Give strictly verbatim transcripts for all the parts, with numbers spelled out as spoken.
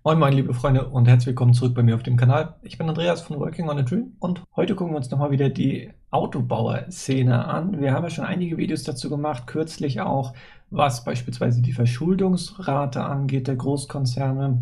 Moin moin liebe Freunde und herzlich willkommen zurück bei mir auf dem Kanal. Ich bin Andreas von Working on a Dream und heute gucken wir uns nochmal wieder die Autobauer-Szene an. Wir haben ja schon einige Videos dazu gemacht, kürzlich auch, was beispielsweise die Verschuldungsrate angeht der Großkonzerne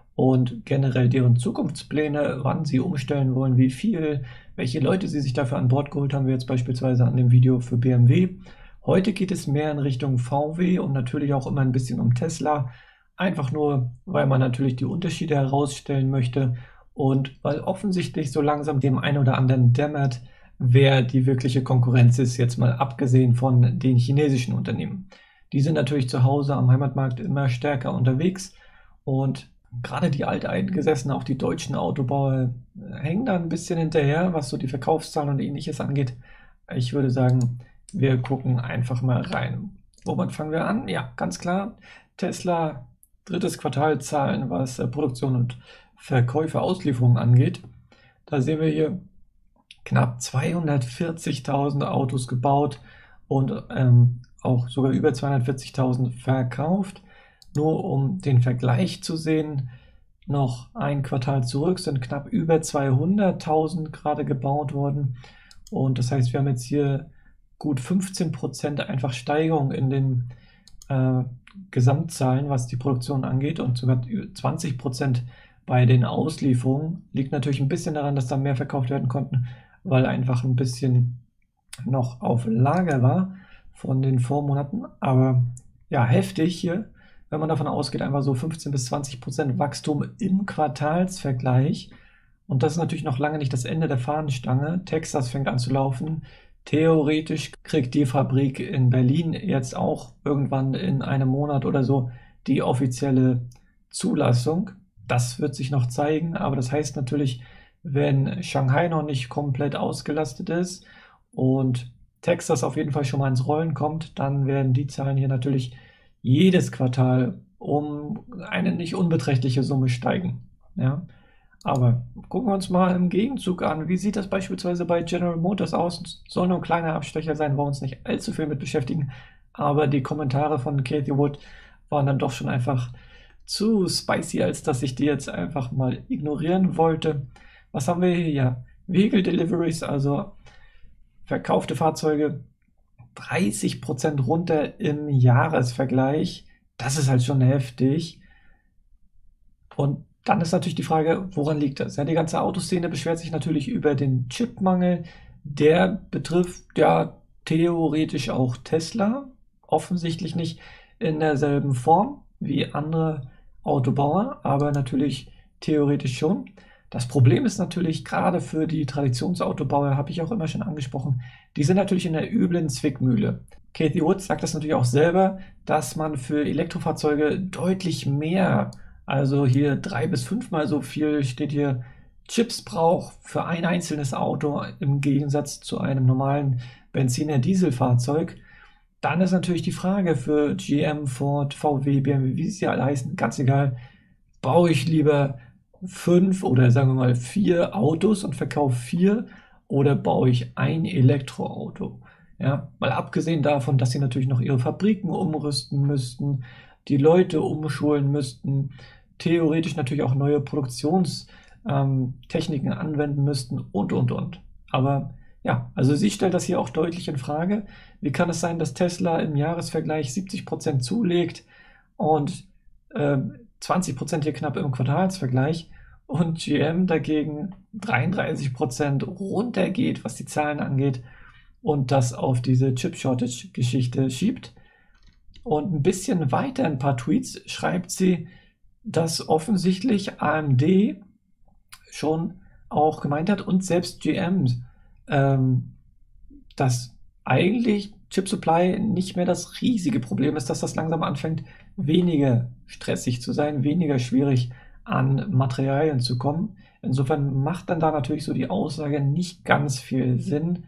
und generell deren Zukunftspläne, wann sie umstellen wollen, wie viel, welche Leute sie sich dafür an Bord geholt haben, wie jetzt beispielsweise an dem Video für B M W. Heute geht es mehr in Richtung V W und natürlich auch immer ein bisschen um Tesla. Einfach nur, weil man natürlich die Unterschiede herausstellen möchte und weil offensichtlich so langsam dem einen oder anderen dämmert, wer die wirkliche Konkurrenz ist, jetzt mal abgesehen von den chinesischen Unternehmen. Die sind natürlich zu Hause am Heimatmarkt immer stärker unterwegs und gerade die Alteingesessenen, auch die deutschen Autobauer, hängen da ein bisschen hinterher, was so die Verkaufszahlen und ähnliches angeht. Ich würde sagen, wir gucken einfach mal rein. Womit fangen wir an? Ja, ganz klar, Tesla drittes Quartalzahlen, was äh, Produktion und Verkäufe, Auslieferungen angeht. Da sehen wir hier knapp zweihundertvierzigtausend Autos gebaut und ähm, auch sogar über zweihundertvierzigtausend verkauft. Nur um den Vergleich zu sehen, noch ein Quartal zurück sind knapp über zweihunderttausend gerade gebaut worden. Und das heißt, wir haben jetzt hier gut fünfzehn Prozent einfach Steigerung in den äh, Gesamtzahlen, was die Produktion angeht, und sogar zwanzig Prozent bei den Auslieferungen. Liegt natürlich ein bisschen daran, dass da mehr verkauft werden konnten, weil einfach ein bisschen noch auf Lager war von den Vormonaten. Aber ja, heftig hier, wenn man davon ausgeht, einfach so fünfzehn bis zwanzig Prozent Wachstum im Quartalsvergleich. Und das ist natürlich noch lange nicht das Ende der Fahnenstange. Texas fängt an zu laufen. Theoretisch kriegt die Fabrik in Berlin jetzt auch irgendwann in einem Monat oder so die offizielle Zulassung. Das wird sich noch zeigen, aber das heißt natürlich, wenn Shanghai noch nicht komplett ausgelastet ist und Texas auf jeden Fall schon mal ins Rollen kommt, dann werden die Zahlen hier natürlich jedes Quartal um eine nicht unbeträchtliche Summe steigen. Ja. Aber gucken wir uns mal im Gegenzug an, wie sieht das beispielsweise bei General Motors aus? Soll nur ein kleiner Abstecher sein, wollen wir uns nicht allzu viel mit beschäftigen, aber die Kommentare von Katie Wood waren dann doch schon einfach zu spicy, als dass ich die jetzt einfach mal ignorieren wollte. Was haben wir hier? Ja, Vehicle Deliveries, also verkaufte Fahrzeuge, dreißig Prozent runter im Jahresvergleich. Das ist halt schon heftig. Und dann ist natürlich die Frage, woran liegt das? Ja, die ganze Autoszene beschwert sich natürlich über den Chipmangel. Der betrifft ja theoretisch auch Tesla, offensichtlich nicht in derselben Form wie andere Autobauer, aber natürlich theoretisch schon. Das Problem ist natürlich gerade für die Traditionsautobauer, habe ich auch immer schon angesprochen, die sind natürlich in der üblen Zwickmühle. Katie Wood sagt das natürlich auch selber, dass man für Elektrofahrzeuge deutlich mehr, also hier drei bis fünfmal so viel, steht hier, Chips braucht für ein einzelnes Auto im Gegensatz zu einem normalen Benziner-Dieselfahrzeug. Dann ist natürlich die Frage für G M, Ford, V W, B M W, wie sie alle heißen, ganz egal, baue ich lieber fünf oder sagen wir mal vier Autos und verkaufe vier oder baue ich ein Elektroauto? Ja, mal abgesehen davon, dass sie natürlich noch ihre Fabriken umrüsten müssten, die Leute umschulen müssten, theoretisch natürlich auch neue Produktionstechniken ähm, anwenden müssten und, und, und. Aber ja, also sie stellt das hier auch deutlich in Frage. Wie kann es sein, dass Tesla im Jahresvergleich siebzig Prozent zulegt und äh, zwanzig Prozent hier knapp im Quartalsvergleich und G M dagegen dreiunddreißig Prozent runtergeht, was die Zahlen angeht und das auf diese Chip-Shortage-Geschichte schiebt? Und ein bisschen weiter, ein paar Tweets, schreibt sie, dass offensichtlich A M D schon auch gemeint hat und selbst G M, ähm, dass eigentlich Chip Supply nicht mehr das riesige Problem ist, dass das langsam anfängt, weniger stressig zu sein, weniger schwierig an Materialien zu kommen. Insofern macht dann da natürlich so die Aussage nicht ganz viel Sinn.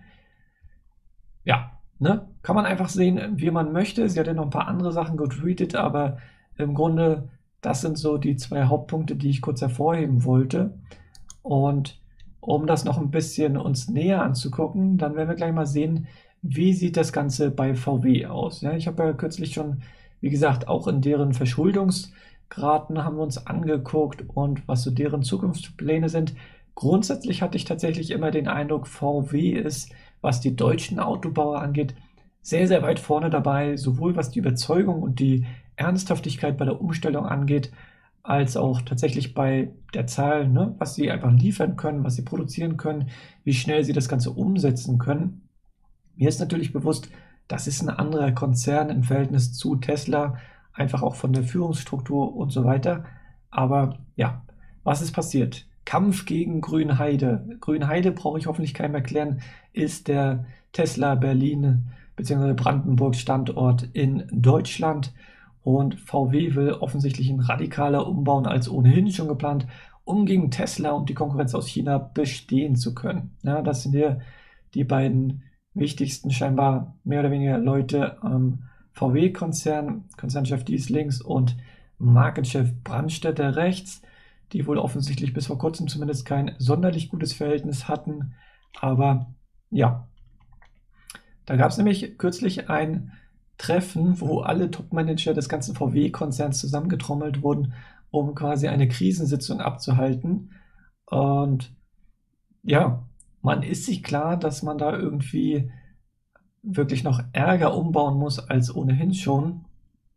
Ja, ne? Kann man einfach sehen, wie man möchte. Sie hat ja noch ein paar andere Sachen getweetet, aber im Grunde, das sind so die zwei Hauptpunkte, die ich kurz hervorheben wollte. Und um das noch ein bisschen uns näher anzugucken, dann werden wir gleich mal sehen, wie sieht das Ganze bei V W aus. Ja, ich habe ja kürzlich schon, wie gesagt, auch in deren Verschuldungs- geraten, haben wir uns angeguckt und was so deren Zukunftspläne sind. Grundsätzlich hatte ich tatsächlich immer den Eindruck, V W ist, was die deutschen Autobauer angeht, sehr, sehr weit vorne dabei, sowohl was die Überzeugung und die Ernsthaftigkeit bei der Umstellung angeht, als auch tatsächlich bei der Zahl, ne, was sie einfach liefern können, was sie produzieren können, wie schnell sie das Ganze umsetzen können. Mir ist natürlich bewusst, das ist ein anderer Konzern im Verhältnis zu Tesla, einfach auch von der Führungsstruktur und so weiter. Aber ja, was ist passiert? Kampf gegen Grünheide. Grünheide, brauche ich hoffentlich keinem erklären, ist der Tesla Berlin bzw. Brandenburg Standort in Deutschland. Und V W will offensichtlich ein radikaler umbauen als ohnehin schon geplant, um gegen Tesla und die Konkurrenz aus China bestehen zu können. Ja, das sind hier die beiden wichtigsten scheinbar mehr oder weniger Leute am V W-Konzern, Konzernchef Dies links und Markenchef Brandstätter rechts, die wohl offensichtlich bis vor kurzem zumindest kein sonderlich gutes Verhältnis hatten. Aber ja, da gab es nämlich kürzlich ein Treffen, wo alle Top-Manager des ganzen V W-Konzerns zusammengetrommelt wurden, um quasi eine Krisensitzung abzuhalten. Und ja, man ist sich klar, dass man da irgendwie wirklich noch Ärger umbauen muss als ohnehin schon.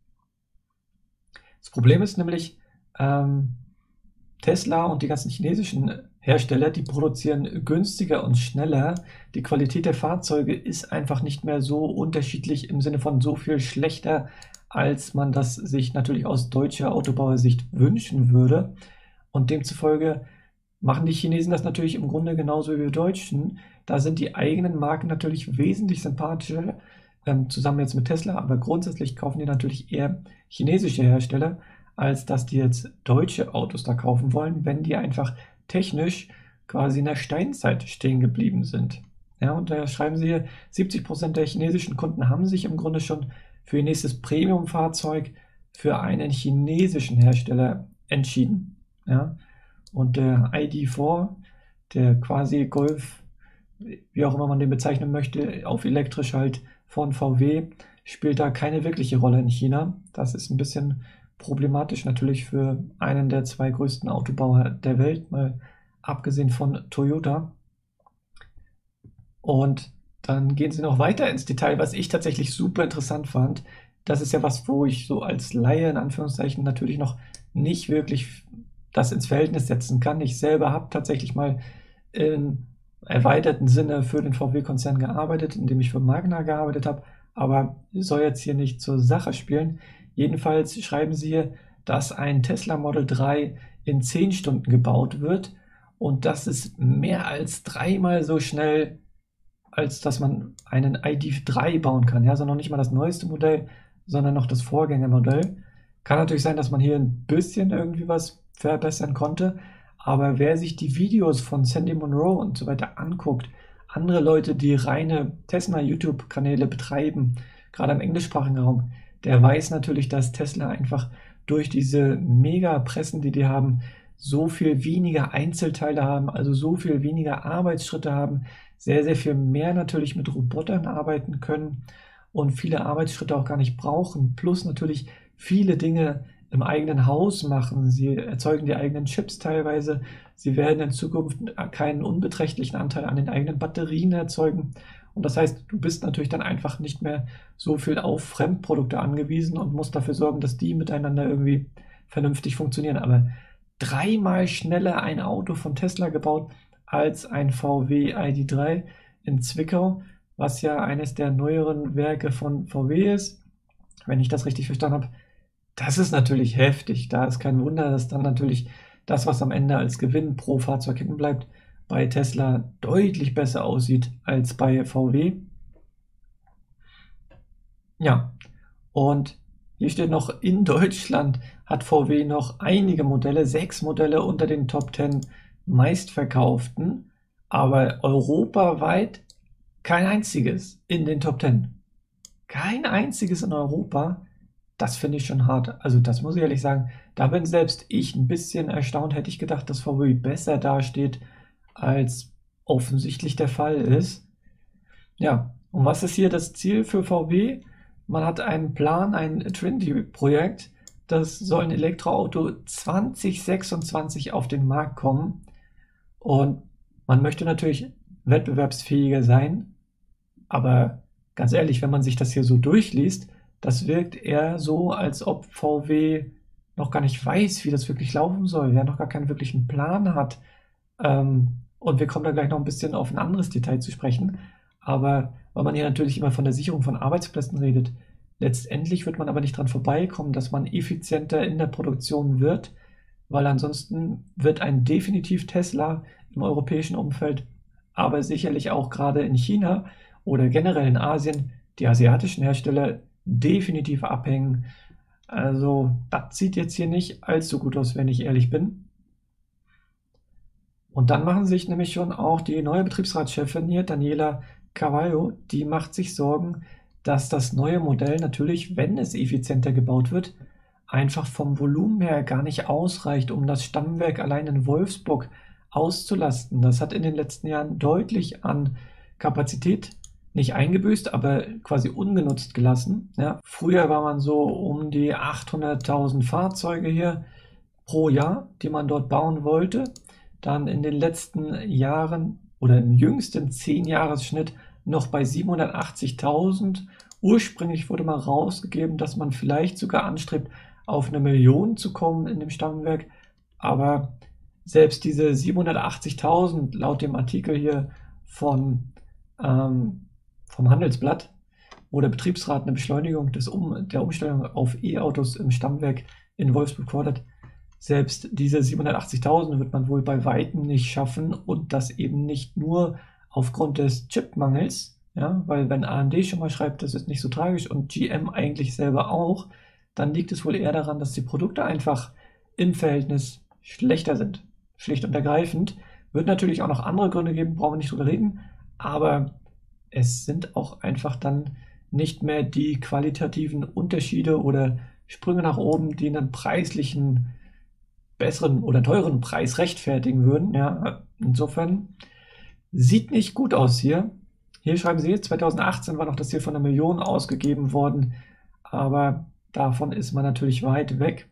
Das Problem ist nämlich, ähm, Tesla und die ganzen chinesischen Hersteller, die produzieren günstiger und schneller. Die Qualität der Fahrzeuge ist einfach nicht mehr so unterschiedlich im Sinne von so viel schlechter, als man das sich natürlich aus deutscher Autobauersicht wünschen würde. Und demzufolge machen die Chinesen das natürlich im Grunde genauso wie wir Deutschen. Da sind die eigenen Marken natürlich wesentlich sympathischer, ähm, zusammen jetzt mit Tesla, aber grundsätzlich kaufen die natürlich eher chinesische Hersteller, als dass die jetzt deutsche Autos da kaufen wollen, wenn die einfach technisch quasi in der Steinzeit stehen geblieben sind. Ja, und da schreiben sie hier, siebzig Prozent der chinesischen Kunden haben sich im Grunde schon für ihr nächstes Premium-Fahrzeug für einen chinesischen Hersteller entschieden. Ja, und der I D vier, der quasi Golf, wie auch immer man den bezeichnen möchte, auf elektrisch halt von V W, spielt da keine wirkliche Rolle in China. Das ist ein bisschen problematisch natürlich für einen der zwei größten Autobauer der Welt, mal abgesehen von Toyota. Und dann gehen sie noch weiter ins Detail, was ich tatsächlich super interessant fand. Das ist ja was, wo ich so als Laie in Anführungszeichen natürlich noch nicht wirklich das ins Verhältnis setzen kann. Ich selber habe tatsächlich mal im erweiterten Sinne für den V W-Konzern gearbeitet, indem ich für Magna gearbeitet habe, aber soll jetzt hier nicht zur Sache spielen. Jedenfalls schreiben sie hier, dass ein Tesla Model drei in zehn Stunden gebaut wird und das ist mehr als dreimal so schnell, als dass man einen I D drei bauen kann. Ja, also noch nicht mal das neueste Modell, sondern noch das Vorgängermodell. Kann natürlich sein, dass man hier ein bisschen irgendwie was verbessern konnte, aber wer sich die Videos von Sandy Munro und so weiter anguckt, andere Leute, die reine Tesla-YouTube-Kanäle betreiben, gerade im englischsprachigen Raum, der weiß natürlich, dass Tesla einfach durch diese Mega-Pressen, die die haben, so viel weniger Einzelteile haben, also so viel weniger Arbeitsschritte haben, sehr, sehr viel mehr natürlich mit Robotern arbeiten können und viele Arbeitsschritte auch gar nicht brauchen, plus natürlich viele Dinge im eigenen Haus machen. Sie erzeugen die eigenen Chips teilweise. Sie werden in Zukunft keinen unbeträchtlichen Anteil an den eigenen Batterien erzeugen. Und das heißt, du bist natürlich dann einfach nicht mehr so viel auf Fremdprodukte angewiesen und musst dafür sorgen, dass die miteinander irgendwie vernünftig funktionieren. Aber dreimal schneller ein Auto von Tesla gebaut als ein V W I D drei in Zwickau, was ja eines der neueren Werke von V W ist, wenn ich das richtig verstanden habe. Das ist natürlich heftig. Da ist kein Wunder, dass dann natürlich das, was am Ende als Gewinn pro Fahrzeug hängen bleibt, bei Tesla deutlich besser aussieht als bei V W. Ja, und hier steht noch, in Deutschland hat V W noch einige Modelle, sechs Modelle unter den Top zehn meistverkauften, aber europaweit kein einziges in den Top zehn. Kein einziges in Europa. Das finde ich schon hart. Also das muss ich ehrlich sagen, da bin selbst ich ein bisschen erstaunt. Hätte ich gedacht, dass V W besser dasteht, als offensichtlich der Fall ist. Ja, und was ist hier das Ziel für V W? Man hat einen Plan, ein Trinity-Projekt, das soll ein Elektroauto zwanzig sechsundzwanzig auf den Markt kommen und man möchte natürlich wettbewerbsfähiger sein, aber ganz ehrlich, wenn man sich das hier so durchliest, das wirkt eher so, als ob V W noch gar nicht weiß, wie das wirklich laufen soll, ja, noch gar keinen wirklichen Plan hat. Ähm, und wir kommen da gleich noch ein bisschen auf ein anderes Detail zu sprechen. Aber weil man hier natürlich immer von der Sicherung von Arbeitsplätzen redet, letztendlich wird man aber nicht dran vorbeikommen, dass man effizienter in der Produktion wird, weil ansonsten wird ein definitiv Tesla im europäischen Umfeld, aber sicherlich auch gerade in China oder generell in Asien, die asiatischen Hersteller definitiv abhängen. Also das sieht jetzt hier nicht allzu gut aus, wenn ich ehrlich bin. Und dann machen sich nämlich schon auch die neue Betriebsratschefin hier, Daniela Carvalho, die macht sich Sorgen, dass das neue Modell natürlich, wenn es effizienter gebaut wird, einfach vom Volumen her gar nicht ausreicht, um das Stammwerk allein in Wolfsburg auszulasten. Das hat in den letzten Jahren deutlich an Kapazität nicht eingebüßt, aber quasi ungenutzt gelassen. Ja, früher war man so um die achthunderttausend Fahrzeuge hier pro Jahr, die man dort bauen wollte. Dann in den letzten Jahren oder im jüngsten zehn-Jahres-Schnitt noch bei siebenhundertachtzigtausend. Ursprünglich wurde mal rausgegeben, dass man vielleicht sogar anstrebt, auf eine Million zu kommen in dem Stammwerk. Aber selbst diese siebenhundertachtzigtausend laut dem Artikel hier von, ähm, vom Handelsblatt, wo der Betriebsrat eine Beschleunigung des um, der Umstellung auf E-Autos im Stammwerk in Wolfsburg fordert, selbst diese siebenhundertachtzigtausend wird man wohl bei Weitem nicht schaffen und das eben nicht nur aufgrund des Chipmangels, ja, weil wenn A M D schon mal schreibt, das ist nicht so tragisch und G M eigentlich selber auch, dann liegt es wohl eher daran, dass die Produkte einfach im Verhältnis schlechter sind. Schlicht und ergreifend. Wird natürlich auch noch andere Gründe geben, brauchen wir nicht drüber reden, aber es sind auch einfach dann nicht mehr die qualitativen Unterschiede oder Sprünge nach oben, die einen preislichen besseren oder teuren Preis rechtfertigen würden. Ja, insofern sieht nicht gut aus hier. Hier schreiben sie, zweitausendachtzehn war noch das Ziel von einer Million ausgegeben worden, aber davon ist man natürlich weit weg.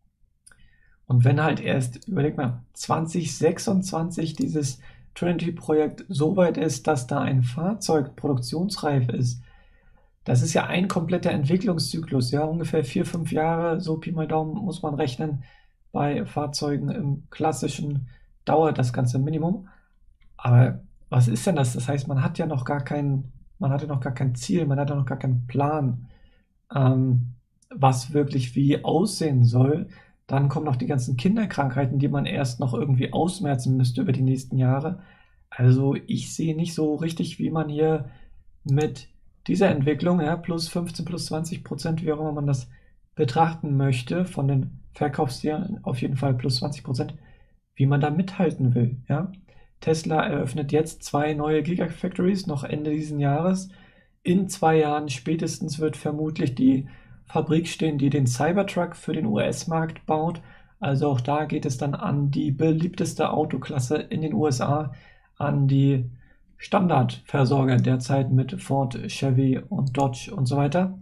Und wenn halt erst, überleg mal, zwanzig sechsundzwanzig dieses Trinity-Projekt so weit ist, dass da ein Fahrzeug produktionsreif ist, das ist ja ein kompletter Entwicklungszyklus, ja, ungefähr vier, fünf Jahre, so Pi mal Daumen muss man rechnen. Bei Fahrzeugen im klassischen dauert das ganze Minimum. Aber was ist denn das? Das heißt, man hat ja noch gar kein, man hatte noch gar kein Ziel, man hat ja noch gar keinen Plan, ähm, was wirklich wie aussehen soll. Dann kommen noch die ganzen Kinderkrankheiten, die man erst noch irgendwie ausmerzen müsste über die nächsten Jahre. Also ich sehe nicht so richtig, wie man hier mit dieser Entwicklung, ja, plus fünfzehn, plus zwanzig Prozent, wie auch immer man das betrachten möchte, von den Verkaufszielen auf jeden Fall plus zwanzig Prozent, wie man da mithalten will. Ja? Tesla eröffnet jetzt zwei neue Gigafactories noch Ende dieses Jahres. In zwei Jahren spätestens wird vermutlich die Fabrik stehen, die den Cybertruck für den U S-Markt baut. Also auch da geht es dann an die beliebteste Autoklasse in den U S A, an die Standardversorger derzeit mit Ford, Chevy und Dodge und so weiter.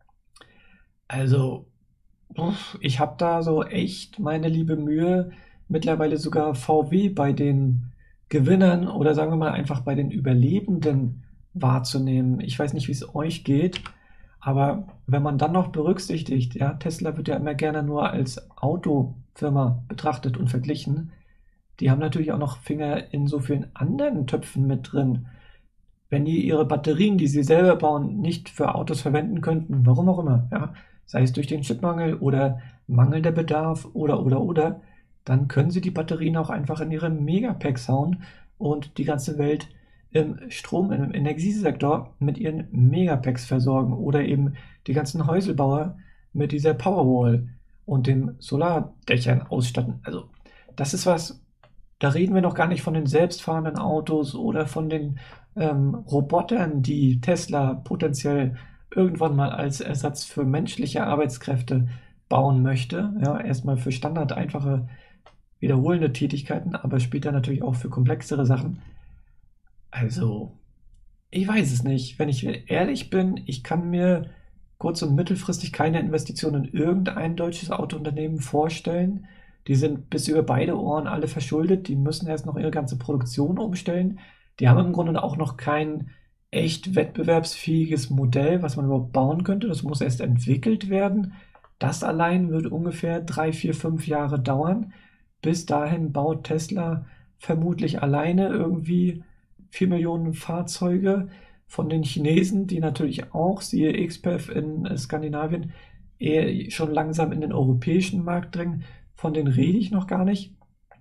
Also ich habe da so echt meine liebe Mühe, mittlerweile sogar V W bei den Gewinnern oder sagen wir mal einfach bei den Überlebenden wahrzunehmen. Ich weiß nicht, wie es euch geht, aber wenn man dann noch berücksichtigt, ja, Tesla wird ja immer gerne nur als Autofirma betrachtet und verglichen. Die haben natürlich auch noch Finger in so vielen anderen Töpfen mit drin. Wenn die ihre Batterien, die sie selber bauen, nicht für Autos verwenden könnten, warum auch immer, ja, sei es durch den Chipmangel oder mangelnder Bedarf oder, oder, oder, dann können sie die Batterien auch einfach in ihre Megapacks hauen und die ganze Welt im Strom-, im Energiesektor mit ihren Megapacks versorgen oder eben die ganzen Häuselbauer mit dieser Powerwall und den Solardächern ausstatten. Also das ist was, da reden wir noch gar nicht von den selbstfahrenden Autos oder von den ähm, Robotern, die Tesla potenziell irgendwann mal als Ersatz für menschliche Arbeitskräfte bauen möchte. Ja, erstmal für Standard einfache wiederholende Tätigkeiten, aber später natürlich auch für komplexere Sachen. Also, ich weiß es nicht. Wenn ich ehrlich bin, ich kann mir kurz- und mittelfristig keine Investitionen in irgendein deutsches Autounternehmen vorstellen. Die sind bis über beide Ohren alle verschuldet. Die müssen erst noch ihre ganze Produktion umstellen. Die haben im Grunde auch noch kein echt wettbewerbsfähiges Modell, was man überhaupt bauen könnte. Das muss erst entwickelt werden. Das allein wird ungefähr drei, vier, fünf Jahre dauern. Bis dahin baut Tesla vermutlich alleine irgendwie vier Millionen Fahrzeuge von den Chinesen, die natürlich auch, siehe X P E F in Skandinavien, eher schon langsam in den europäischen Markt drängen. Von denen rede ich noch gar nicht.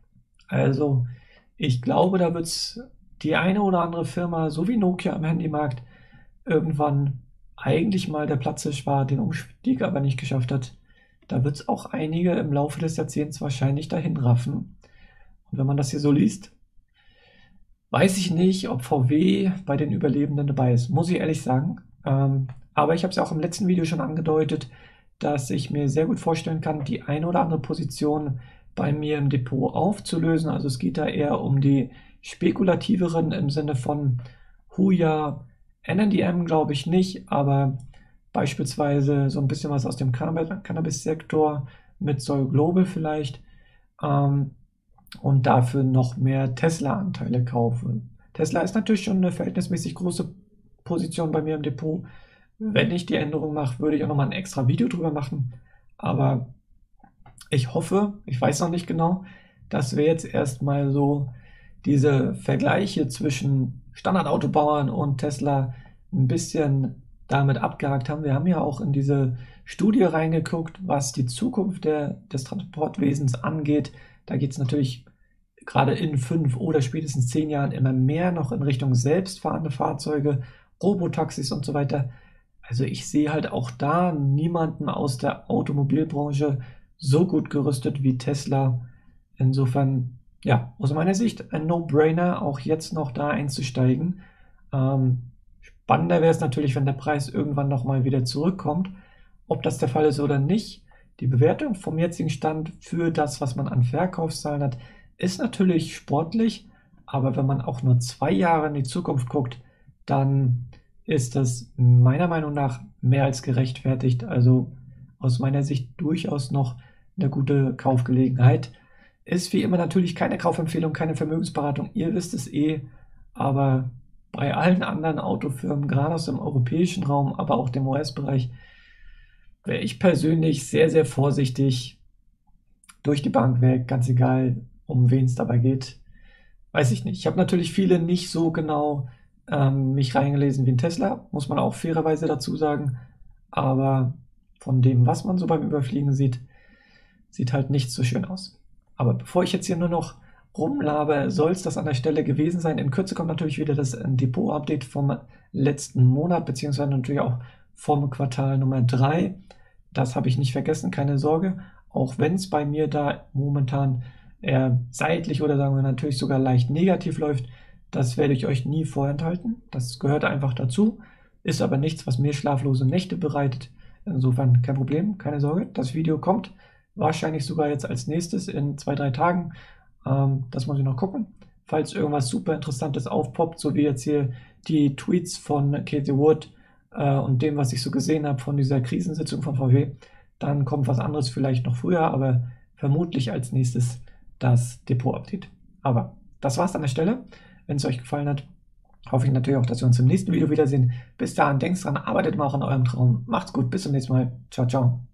Also ich glaube, da wird es die eine oder andere Firma, so wie Nokia am Handymarkt, irgendwann eigentlich mal der Platzhirsch war, den Umstieg aber nicht geschafft hat. Da wird es auch einige im Laufe des Jahrzehnts wahrscheinlich dahin raffen. Und wenn man das hier so liest, weiß ich nicht, ob V W bei den Überlebenden dabei ist, muss ich ehrlich sagen. Ähm, aber ich habe es ja auch im letzten Video schon angedeutet, dass ich mir sehr gut vorstellen kann, die eine oder andere Position bei mir im Depot aufzulösen. Also es geht da eher um die spekulativeren im Sinne von Huya, N N D M glaube ich nicht, aber beispielsweise so ein bisschen was aus dem Cannabis-Sektor mit Sol Global vielleicht. Ähm, und dafür noch mehr Tesla-Anteile kaufe. Tesla ist natürlich schon eine verhältnismäßig große Position bei mir im Depot. Wenn ich die Änderung mache, würde ich auch nochmal ein extra Video drüber machen. Aber ich hoffe, ich weiß noch nicht genau, dass wir jetzt erstmal so diese Vergleiche zwischen Standardautobauern und Tesla ein bisschen damit abgehakt haben. Wir haben ja auch in diese Studie reingeguckt, was die Zukunft der, des Transportwesens angeht. Da geht es natürlich gerade in fünf oder spätestens zehn Jahren immer mehr noch in Richtung selbstfahrende Fahrzeuge, Robotaxis und so weiter. Also ich sehe halt auch da niemanden aus der Automobilbranche so gut gerüstet wie Tesla. Insofern, ja, aus meiner Sicht ein No-Brainer, auch jetzt noch da einzusteigen. Ähm, spannender wäre es natürlich, wenn der Preis irgendwann nochmal wieder zurückkommt. Ob das der Fall ist oder nicht, die Bewertung vom jetzigen Stand für das, was man an Verkaufszahlen hat, ist natürlich sportlich, aber wenn man auch nur zwei Jahre in die Zukunft guckt, dann ist das meiner Meinung nach mehr als gerechtfertigt. Also aus meiner Sicht durchaus noch eine gute Kaufgelegenheit. Ist wie immer natürlich keine Kaufempfehlung, keine Vermögensberatung, ihr wisst es eh, aber bei allen anderen Autofirmen, gerade aus dem europäischen Raum, aber auch dem U S-Bereich, wäre ich persönlich sehr, sehr vorsichtig durch die Bank weg, ganz egal, um wen es dabei geht. Weiß ich nicht. Ich habe natürlich viele nicht so genau ähm, mich reingelesen wie ein Tesla, muss man auch fairerweise dazu sagen. Aber von dem, was man so beim Überfliegen sieht, sieht halt nicht so schön aus. Aber bevor ich jetzt hier nur noch rumlabe, soll es das an der Stelle gewesen sein. In Kürze kommt natürlich wieder das Depot-Update vom letzten Monat, beziehungsweise natürlich auch vom Quartal Nummer drei. Das habe ich nicht vergessen, keine Sorge. Auch wenn es bei mir da momentan eher seitlich oder sagen wir natürlich sogar leicht negativ läuft, das werde ich euch nie vorenthalten. Das gehört einfach dazu, ist aber nichts, was mir schlaflose Nächte bereitet. Insofern kein Problem, keine Sorge. Das Video kommt wahrscheinlich sogar jetzt als nächstes in zwei, drei Tagen. Ähm, das muss ich noch gucken. Falls irgendwas super Interessantes aufpoppt, so wie jetzt hier die Tweets von Katie Wood äh, und dem, was ich so gesehen habe von dieser Krisensitzung von V W, dann kommt was anderes vielleicht noch früher, aber vermutlich als nächstes das Depot-Update. Aber das war's an der Stelle. Wenn es euch gefallen hat, hoffe ich natürlich auch, dass wir uns im nächsten Video wiedersehen. Bis dahin, denkt dran, arbeitet mal auch an eurem Traum. Macht's gut, bis zum nächsten Mal. Ciao, ciao.